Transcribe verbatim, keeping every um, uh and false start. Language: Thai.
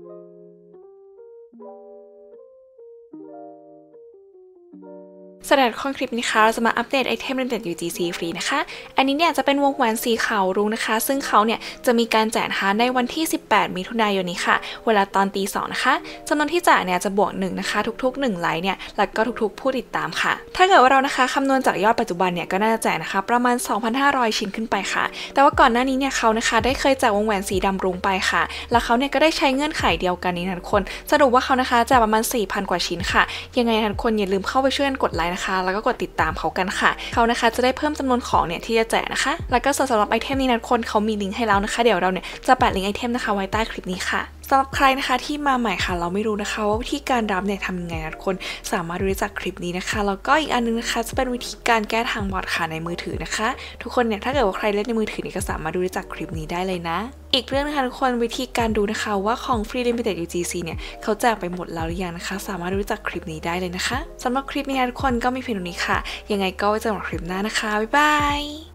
สำหรับคลิปนี้นะคะเราจะมาอัปเดตไอเทม Limited ยู จี ซี ฟรีนะคะอันนี้เนี่ยจะเป็นวงแหวนสีขาวรุ้งนะคะซึ่งเขาเนี่ยจะมีการแจกนะคะในวันที่สิบแปดมิถุนายนนี้ค่ะเวลาตอนตีสองนะคะจำนวนที่แจกเนี่ยจะบวกหนึ่งนะคะทุกๆหนึ่งไลค์เนี่ยแล้วก็ทุกๆผู้ติดตามค่ะถ้าเกิดว่าเรานะคะคำนวณจากยอดปัจจุบันเนี่ยก็น่าจะแจกนะคะประมาณ สองพันห้าร้อย ชิ้นขึ้นไปค่ะแต่ว่าก่อนหน้านี้เนี่ยเขานะคะได้เคยแจกวงแหวนสีดำรุ้งไปค่ะแล้วเขาเนี่ยก็ได้ใช้เงื่อนไขเดียวกันนี้นะทุกคนสรุปว่าเขานะคะแจกประมาณ สี่พัน กว่าชิ้นค่ะยังไงทุกคนอย่าลืมเข้าไปช่วยกันกดไลค์นะคะแล้วก็กดติดตามเขากันค่ะเขานะคะจะได้เพิ่มจำนวนของเนี่ยที่จะแจกนะคะแล้วก็สำหรับไอเทมนี้นะทุกคนเขามีลิงก์ให้แล้วนะคะเดี๋ยวเราเนี่ยจะแปะลิงก์ไอเทมนะคะไว้ใต้คลิปนี้ค่ะสำหรับใครนะคะที่มาใหม่ค่ะเราไม่รู้นะคะว่าวิธีการรับเนี่ยทำยังไงนะทุกคนสามารถดูได้จากคลิปนี้นะคะแล้วก็อีกอันนึงนะคะจะเป็นวิธีการแก้ทางบอทค่ะในมือถือนะคะทุกคนเนี่ยถ้าเกิดว่าใครเล่นในมือถือนี่ก็สามารถดูได้จากคลิปนี้ได้เลยนะอีกเรื่องนะคะทุกคนวิธีการดูนะคะว่าของฟรี Limited ยู จี ซี เนี่ยเขาแจกไปหมดแล้วหรือยังนะคะสามารถดูได้จากคลิปนี้ได้เลยนะคะสำหรับคลิปนี้ทุกคนก็มีเพียงเท่านี้ค่ะยังไงก็ไว้เจอกันคลิปหน้านะคะบ๊ายบาย